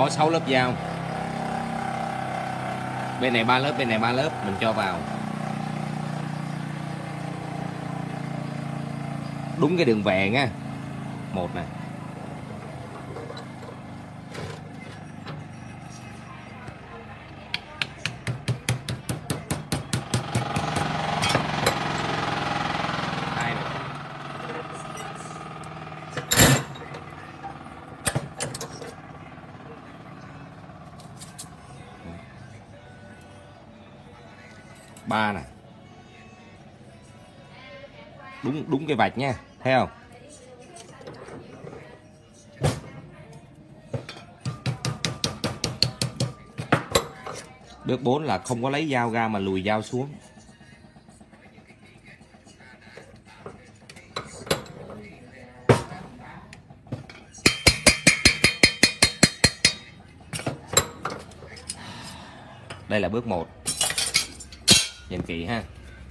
có 6 lớp dao, bên này 3 lớp, bên này 3 lớp, mình cho vào đúng cái đường vẹn á. Một nè, hai nè, ba nè, đúng cái vạch nha, thấy không? Bước 4 là không có lấy dao ra mà lùi dao xuống. Đây là bước 1. Nhìn kỹ ha.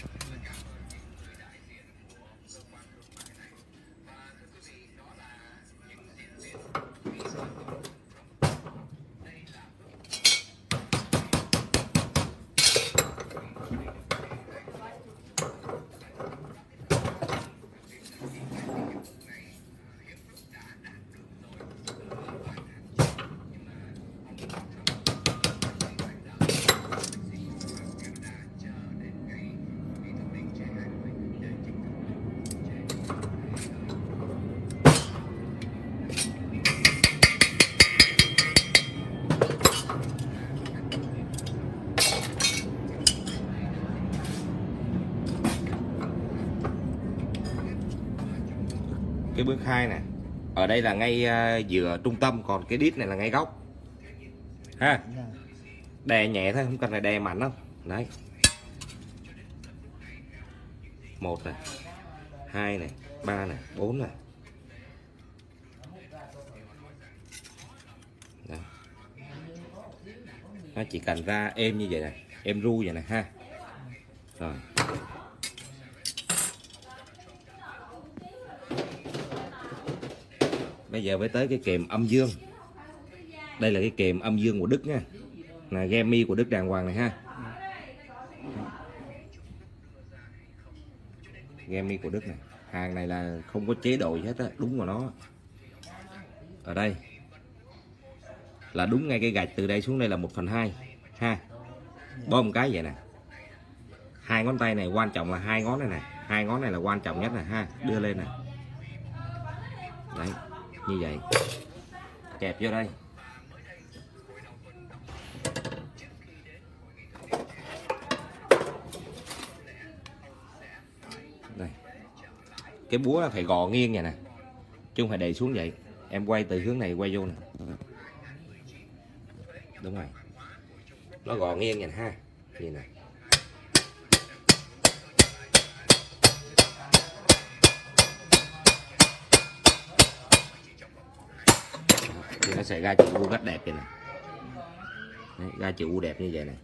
Cái bước 2 nè, ở đây là ngay giữa trung tâm, còn cái đít này là ngay góc ha. Đè nhẹ thôi, không cần phải đè mạnh đâu. Đấy, 1 này, 2 này, 3 này, 4 này. Đấy. Nó chỉ cần ra êm như vậy này, êm ru vậy này ha. Rồi. Bây giờ mới tới cái kềm âm dương. Đây là cái kềm âm dương của Đức nha, là Gemi của Đức đàng hoàng này ha. Gemi của Đức này, hàng này là không có chế độ gì hết á, đúng của nó. Ở đây là đúng ngay cái gạch từ đây xuống đây là 1/2 ha. Bơm cái vậy nè. Hai ngón tay này quan trọng là hai ngón này này, hai ngón này là quan trọng nhất nè ha, đưa lên nè. Đấy, như vậy. Kẹp vô đây. Đây. Cái búa phải gò nghiêng vậy nè, chứ không phải đẩy xuống vậy. Em quay từ hướng này quay vô nè. Đúng rồi. Nó gò nghiêng vậy ha. Gì nè. Thì nó sẽ ra chữ U rất đẹp vậy nè. Đấy, ra chữ U đẹp như vậy này.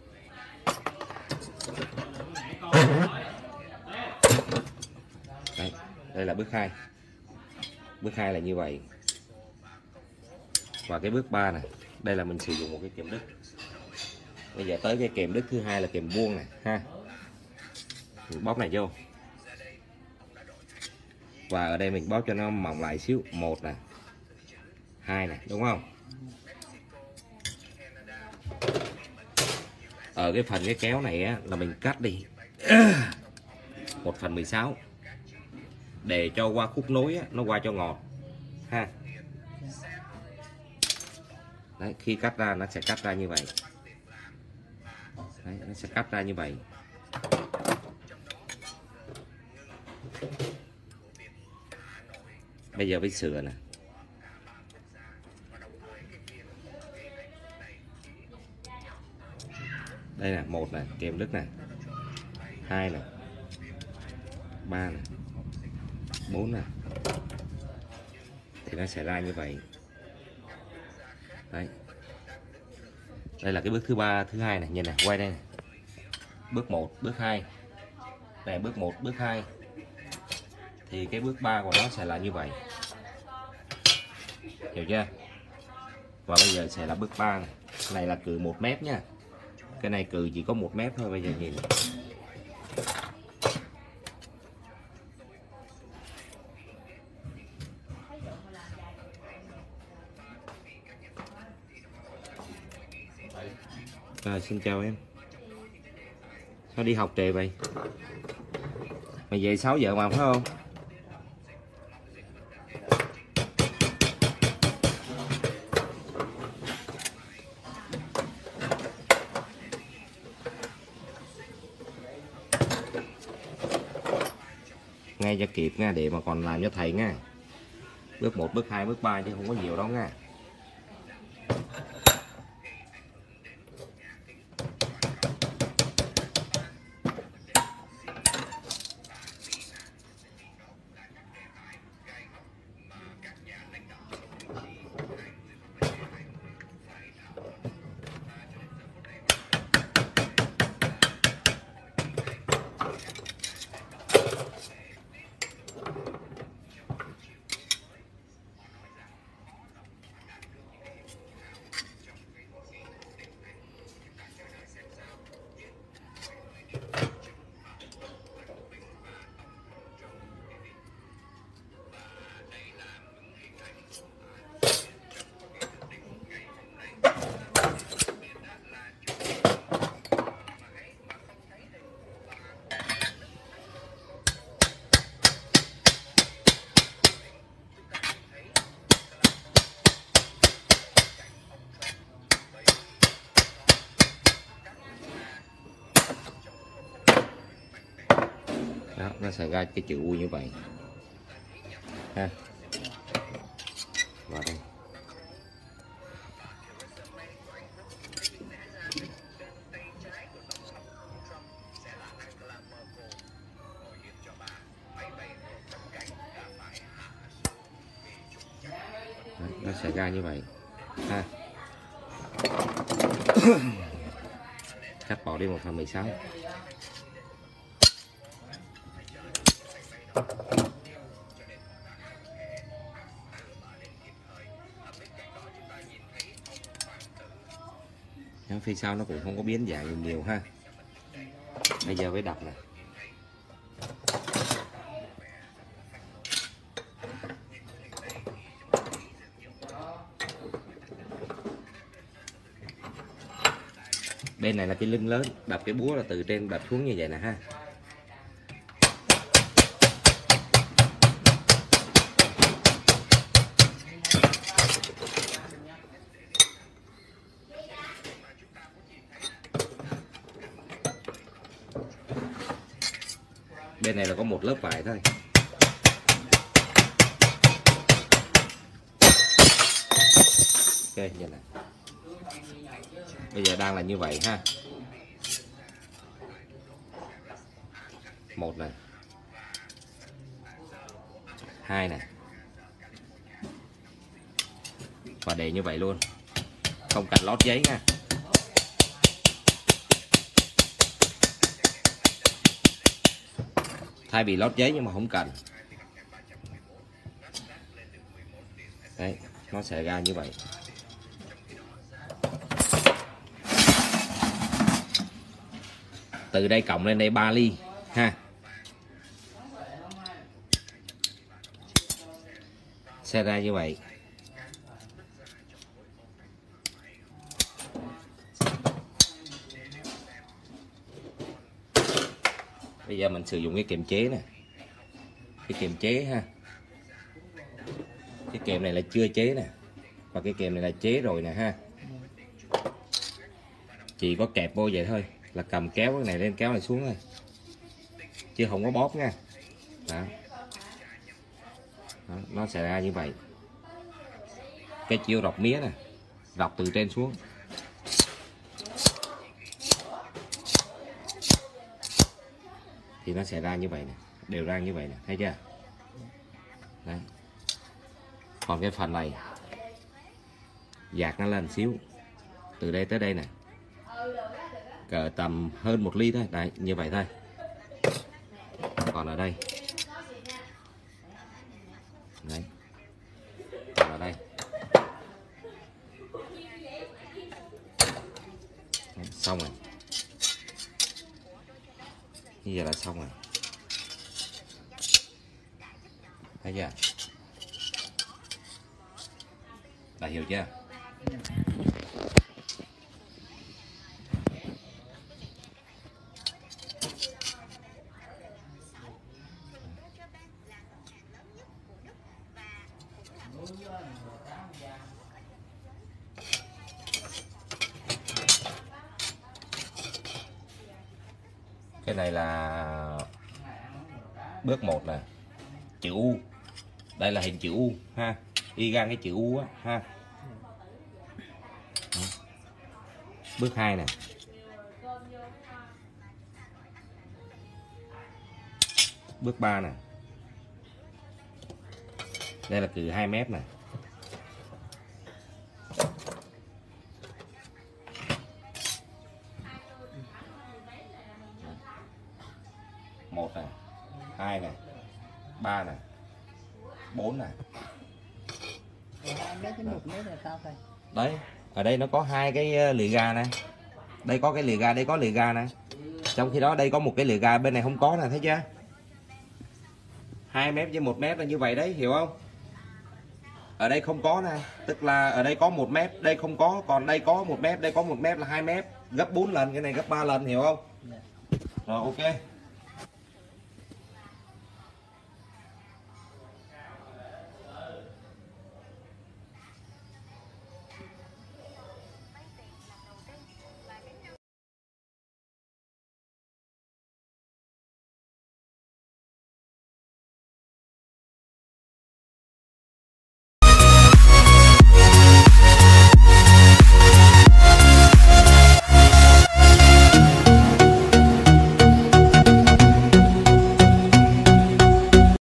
Đấy, đây là bước 2. Bước 2 là như vậy. Và cái bước 3 này, đây là mình sử dụng một cái kềm Đức. Bây giờ tới cái kềm Đức thứ hai là kềm vuông này ha. Mình bóp này vô. Và ở đây mình bóp cho nó mỏng lại xíu. 1 này, 2 này, đúng không? Ở cái phần cái kéo này á, là mình cắt đi 1/16 để cho qua khúc nối á, nó qua cho ngọt ha. Đấy, khi cắt ra nó sẽ cắt ra như vậy. Đấy, nó sẽ cắt ra như vậy. Bây giờ với sửa nè. Đây là 1 này, kềm Đức này. 2 này. 3 này. 4 này. Thì nó sẽ ra như vậy. Đấy. Đây là cái bước thứ 3, thứ 2 này, nhìn này, quay đây này. Bước 1, bước 2. Này bước 1, bước 2. Thì cái bước 3 của nó sẽ là như vậy. Hiểu chưa? Và bây giờ sẽ là bước 3 này. Cái này là cừ 1 mét nha. Cái này cừ chỉ có 1 mét thôi. Bây giờ nhìn rồi. Xin chào em. Sao đi học trễ vậy? Mày về 6 giờ mà phải không? Ngay cho kịp nha, để mà còn làm cho thầy nha. Bước 1, bước 2, bước 3 chứ không có nhiều đâu nha. Đó, nó sẽ ra cái chữ U như vậy ha. Vào đây. Đấy, nó sẽ ra như vậy ha. Cắt bỏ đi 1/16. Phía sau nó cũng không có biến dạng nhiều ha. Bây giờ mới đập nè. Bên này là cái lưng lớn, đập cái búa là từ trên đập xuống như vậy nè ha. Bên này là có một lớp vải thôi. Ok, vậy này. Bây giờ đang là như vậy ha. Một này, 2 này, và để như vậy luôn, không cần lót giấy nha. Thay vì lót giấy nhưng mà không cần. Đấy, nó sẽ ra như vậy. Từ đây cộng lên đây 3 ly ha. Sẽ ra như vậy. Bây giờ mình sử dụng cái kềm chế nè. Cái kềm chế ha. Cái kềm này là chưa chế nè. Và cái kềm này là chế rồi nè ha. Chỉ có kẹp vô vậy thôi. Là cầm kéo cái này lên kéo này xuống thôi. Chứ không có bóp nha. Đó. Đó, nó sẽ ra như vậy. Cái chiêu rọc mía nè. Rọc từ trên xuống. Thì nó sẽ ra như vậy nè. Đều ra như vậy nè. Thấy chưa? Đấy. Còn cái phần này dạt nó lên xíu. Từ đây tới đây nè. Cỡ tầm hơn 1 ly thôi. Đấy, như vậy thôi. Còn ở đây. Đấy. Còn ở đây. không à. Thấy chưa? Đã hiểu chưa? Cái này là bước 1 nè, chữ U. Đây là hình chữ U ha, y gan cái chữ U á ha. Bước 2 nè, bước 3 nè, đây là cự 2 mét nè. Một nè, 2 nè, 3 nè, 4 nè. 2 mét đến 1 mét là cao thôi. Đấy, ở đây nó có 2 cái lìa ga này. Đây có cái lìa ga, đây có lìa ga nè. Trong khi đó đây có một cái lìa ga, bên này không có nè, thấy chưa? 2 mét với 1 mét là như vậy đấy, hiểu không? Ở đây không có nè, tức là ở đây có 1 mét, đây không có, còn đây có 1 mét, đây có 1 mét là 2 mét, gấp 4 lần, cái này gấp 3 lần, hiểu không? Rồi ok.